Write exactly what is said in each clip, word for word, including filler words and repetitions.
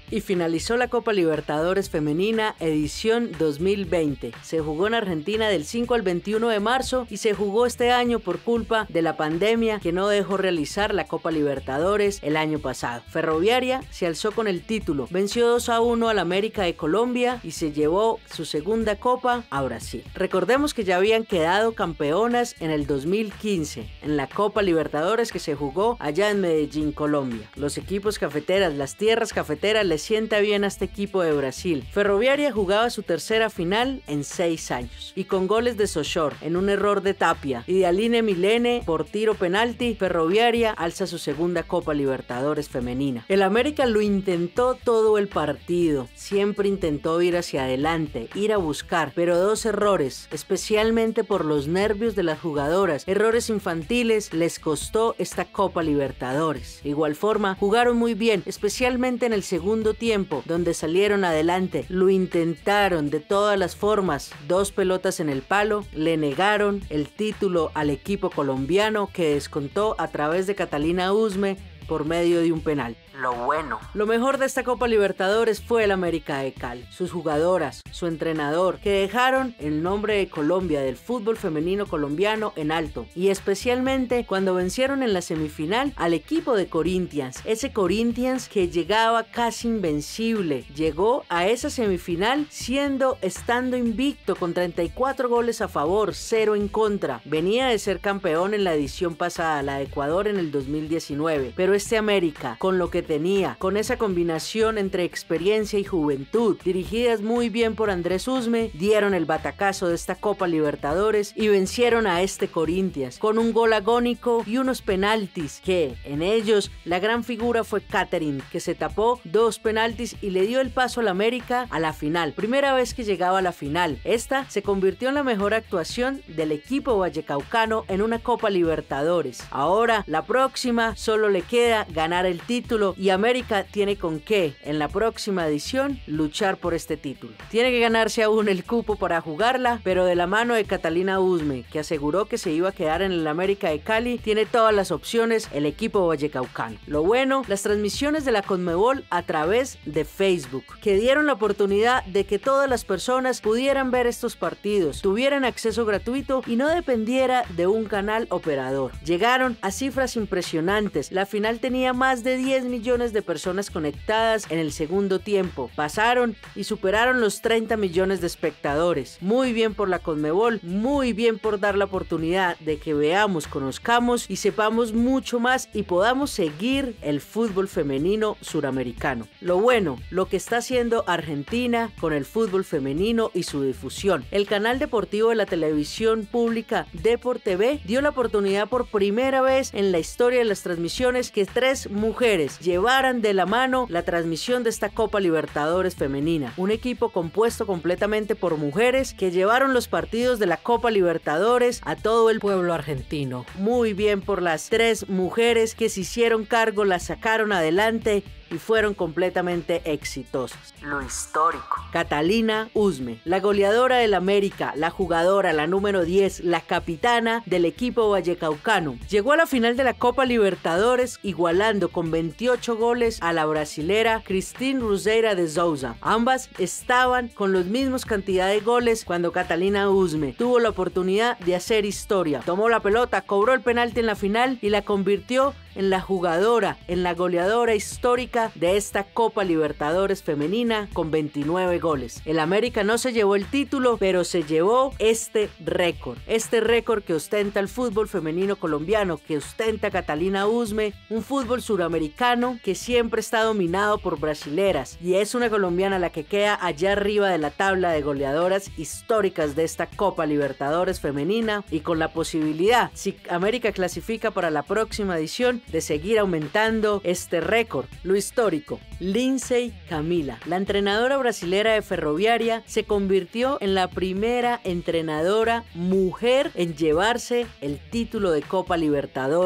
Y finalizó la Copa Libertadores Femenina edición dos mil veinte. Se jugó en Argentina del cinco al veintiuno de marzo y se jugó este año por culpa de la pandemia que no dejó realizar la Copa Libertadores el año pasado. Ferroviaria se alzó con el título, venció dos a uno al América de Colombia y se llevó su segunda copa a Brasil. Recordemos que ya habían quedado campeonas en el dos mil quince en la Copa Libertadores que se jugó allá en Medellín, Colombia. Los equipos cafeteras, las tierras cafeteras les sienta bien a este equipo de Brasil. Ferroviaria jugaba su tercera final en seis años y con goles de Sochor en un error de Tapia y de Aline Milene por tiro penalti, Ferroviaria alza su segunda Copa Libertadores femenina. El América lo intentó todo el partido, siempre intentó ir hacia adelante, ir a buscar, pero dos errores, especialmente por los nervios de las jugadoras, errores infantiles, les costó esta Copa Libertadores. De igual forma, jugaron muy bien, especialmente en el segundo tiempo, donde salieron adelante, lo intentaron de todas las formas, dos pelotas en el palo, le negaron el título al equipo colombiano que descontó a través de Catalina Usme por medio de un penal. Lo bueno. Lo mejor de esta Copa Libertadores fue el América de Cali, sus jugadoras, su entrenador, que dejaron el nombre de Colombia, del fútbol femenino colombiano, en alto. Y especialmente cuando vencieron en la semifinal al equipo de Corinthians. Ese Corinthians que llegaba casi invencible. Llegó a esa semifinal siendo, estando invicto con treinta y cuatro goles a favor, cero en contra. Venía de ser campeón en la edición pasada, la de Ecuador en el dos mil diecinueve. Pero este América, con lo que tenía, con esa combinación entre experiencia y juventud, dirigidas muy bien por Andrés Usme, dieron el batacazo de esta Copa Libertadores y vencieron a este Corinthians con un gol agónico y unos penaltis que en ellos la gran figura fue Katherine, que se tapó dos penaltis y le dio el paso al América a la final, primera vez que llegaba a la final. Esta se convirtió en la mejor actuación del equipo vallecaucano en una Copa Libertadores. Ahora la próxima solo le queda ganar el título y América tiene con qué en la próxima edición luchar por este título. Tiene que ganarse aún el cupo para jugarla, pero de la mano de Catalina Usme, que aseguró que se iba a quedar en el América de Cali, tiene todas las opciones el equipo vallecaucano. Lo bueno, las transmisiones de la Conmebol a través de Facebook, que dieron la oportunidad de que todas las personas pudieran ver estos partidos, tuvieran acceso gratuito y no dependiera de un canal operador. Llegaron a cifras impresionantes. La final tenía más de diez millones de personas conectadas en el segundo tiempo. Pasaron y superaron los treinta millones de espectadores. Muy bien por la Conmebol, muy bien por dar la oportunidad de que veamos, conozcamos y sepamos mucho más y podamos seguir el fútbol femenino suramericano. Lo bueno, lo que está haciendo Argentina con el fútbol femenino y su difusión. El canal deportivo de la televisión pública Deport T V dio la oportunidad por primera vez en la historia de las transmisiones que tres mujeres llevaran de la mano la transmisión de esta Copa Libertadores femenina. Un equipo compuesto completamente por mujeres que llevaron los partidos de la Copa Libertadores a todo el pueblo argentino. Muy bien por las tres mujeres que se hicieron cargo, las sacaron adelante y fueron completamente exitosas. Lo histórico. Catalina Usme, la goleadora del América, la jugadora, la número diez, la capitana del equipo vallecaucano, llegó a la final de la Copa Libertadores igualando con veintiocho goles a la brasilera Christine Ruseira de Souza. Ambas estaban con los mismos cantidad de goles cuando Catalina Usme tuvo la oportunidad de hacer historia. Tomó la pelota, cobró el penalti en la final y la convirtió en la jugadora, en la goleadora histórica de esta Copa Libertadores femenina con veintinueve goles. El América no se llevó el título, pero se llevó este récord, este récord que ostenta el fútbol femenino colombiano, que ostenta Catalina Usme, un fútbol suramericano que siempre está dominado por brasileras y es una colombiana la que queda allá arriba de la tabla de goleadoras históricas de esta Copa Libertadores femenina y con la posibilidad, si América clasifica para la próxima edición, de seguir aumentando este récord. Lo histórico. Lindsay Camila, la entrenadora brasilera de Ferroviaria, se convirtió en la primera entrenadora mujer en llevarse el título de Copa Libertadores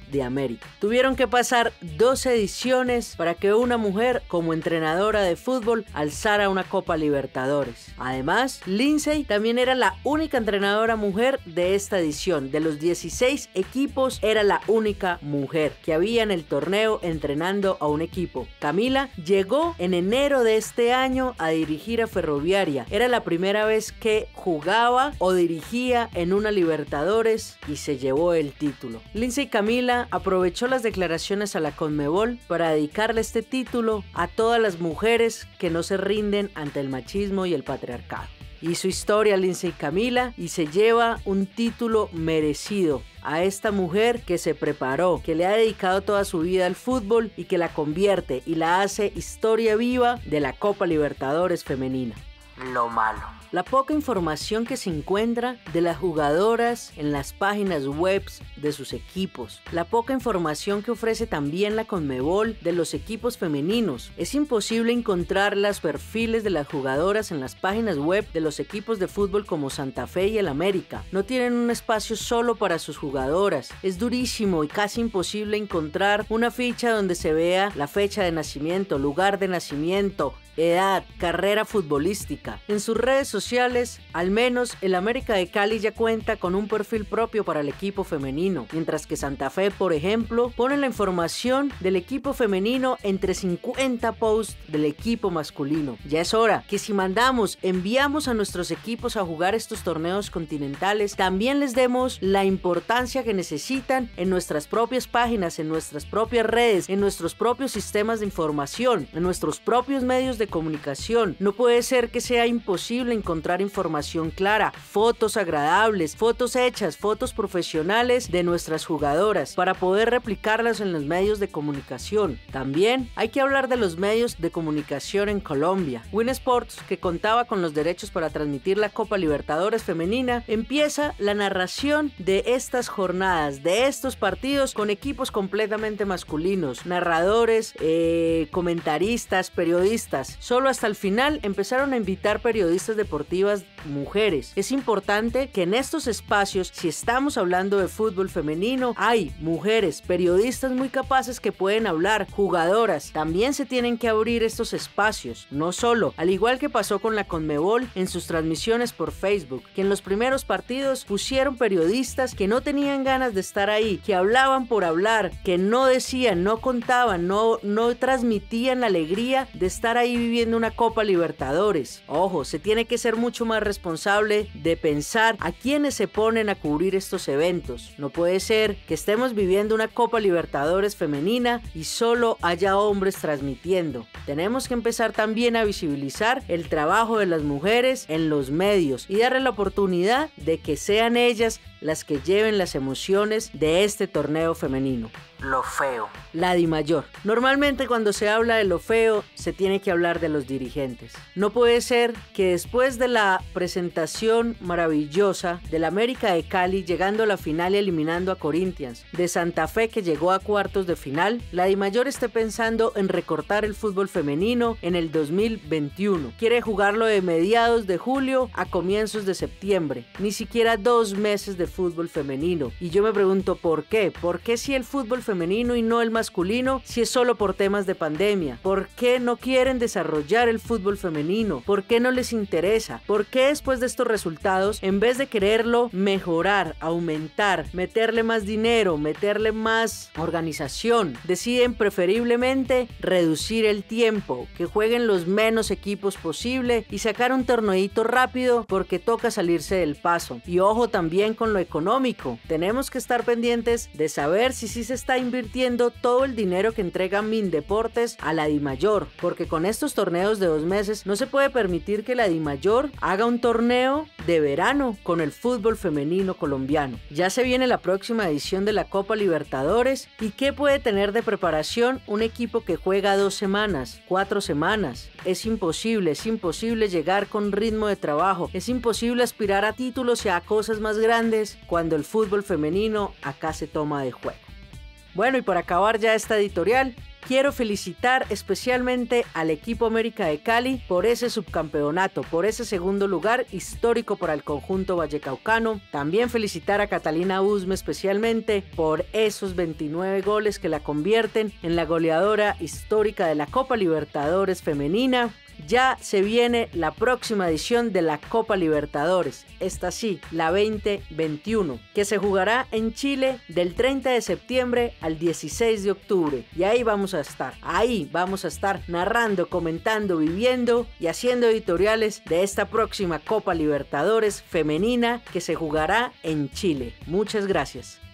de América. Tuvieron que pasar dos ediciones para que una mujer como entrenadora de fútbol alzara una Copa Libertadores. Además, Lindsay también era la única entrenadora mujer de esta edición. De los dieciséis equipos, era la única mujer que había en el torneo entrenando a un equipo. Camila llegó en enero de este año a dirigir a Ferroviaria. Era la primera vez que jugaba o dirigía en una Libertadores y se llevó el título. Lindsay Camila aprovechó las declaraciones a la Conmebol para dedicarle este título a todas las mujeres que no se rinden ante el machismo y el patriarcado. Hizo historia Lindsay Camila y se lleva un título merecido a esta mujer que se preparó, que le ha dedicado toda su vida al fútbol y que la convierte y la hace historia viva de la Copa Libertadores femenina. Lo malo: la poca información que se encuentra de las jugadoras en las páginas web de sus equipos. La poca información que ofrece también la Conmebol de los equipos femeninos. Es imposible encontrar los perfiles de las jugadoras en las páginas web de los equipos de fútbol como Santa Fe y el América. No tienen un espacio solo para sus jugadoras. Es durísimo y casi imposible encontrar una ficha donde se vea la fecha de nacimiento, lugar de nacimiento, edad, carrera futbolística. En sus redes sociales, al menos el América de Cali ya cuenta con un perfil propio para el equipo femenino, mientras que Santa Fe, por ejemplo, pone la información del equipo femenino entre cincuenta posts del equipo masculino. Ya es hora que si mandamos, enviamos a nuestros equipos a jugar estos torneos continentales, también les demos la importancia que necesitan en nuestras propias páginas, en nuestras propias redes, en nuestros propios sistemas de información, en nuestros propios medios de comunicación. No puede ser que sea imposible encontrar información clara, fotos agradables, fotos hechas, fotos profesionales de nuestras jugadoras para poder replicarlas en los medios de comunicación. También hay que hablar de los medios de comunicación en Colombia. Win Sports, que contaba con los derechos para transmitir la Copa Libertadores femenina, empieza la narración de estas jornadas, de estos partidos con equipos completamente masculinos, narradores, eh, comentaristas, periodistas. Solo hasta el final empezaron a invitar periodistas deportivas mujeres. Es importante que en estos espacios, si estamos hablando de fútbol femenino, hay mujeres, periodistas muy capaces que pueden hablar, jugadoras. También se tienen que abrir estos espacios, no solo, al igual que pasó con la Conmebol en sus transmisiones por Facebook, que en los primeros partidos pusieron periodistas que no tenían ganas de estar ahí, que hablaban por hablar, que no decían, no contaban, no, no transmitían la alegría de estar ahí viviendo una Copa Libertadores. Ojo, se tiene que ser mucho más responsable de pensar a quienes se ponen a cubrir estos eventos. No puede ser que estemos viviendo una Copa Libertadores femenina y solo haya hombres transmitiendo. Tenemos que empezar también a visibilizar el trabajo de las mujeres en los medios y darle la oportunidad de que sean ellas las que lleven las emociones de este torneo femenino. Lo feo: la DIMAYOR. Normalmente cuando se habla de lo feo se tiene que hablar de los dirigentes. No puede ser que después de la presentación maravillosa del América de Cali llegando a la final y eliminando a Corinthians, de Santa Fe que llegó a cuartos de final, la DIMAYOR esté pensando en recortar el fútbol femenino en el dos mil veintiuno. Quiere jugarlo de mediados de julio a comienzos de septiembre. Ni siquiera dos meses de fútbol femenino. Y yo me pregunto ¿por qué? ¿Por qué si el fútbol femenino y no el masculino, si es solo por temas de pandemia? ¿Por qué no quieren desarrollar el fútbol femenino? ¿Por qué no les interesa? ¿Por qué después de estos resultados, en vez de quererlo mejorar, aumentar, meterle más dinero, meterle más organización, deciden preferiblemente reducir el tiempo, que jueguen los menos equipos posible y sacar un torneito rápido porque toca salirse del paso? Y ojo también con lo económico. Tenemos que estar pendientes de saber si sí se está invirtiendo todo el dinero que entrega Mindeportes a la DIMAYOR, porque con estos torneos de dos meses no se puede permitir que la DIMAYOR haga un torneo de verano con el fútbol femenino colombiano. Ya se viene la próxima edición de la Copa Libertadores. ¿Y qué puede tener de preparación un equipo que juega dos semanas, cuatro semanas? Es imposible, es imposible llegar con ritmo de trabajo, es imposible aspirar a títulos y a cosas más grandes cuando el fútbol femenino acá se toma de juego. Bueno, y para acabar ya esta editorial, quiero felicitar especialmente al equipo América de Cali por ese subcampeonato, por ese segundo lugar histórico para el conjunto vallecaucano. También felicitar a Catalina Usme especialmente por esos veintinueve goles que la convierten en la goleadora histórica de la Copa Libertadores femenina. Ya se viene la próxima edición de la Copa Libertadores, esta sí, la veinte veintiuno, que se jugará en Chile del treinta de septiembre al dieciséis de octubre. Y ahí vamos a estar, ahí vamos a estar narrando, comentando, viviendo y haciendo editoriales de esta próxima Copa Libertadores femenina que se jugará en Chile. Muchas gracias.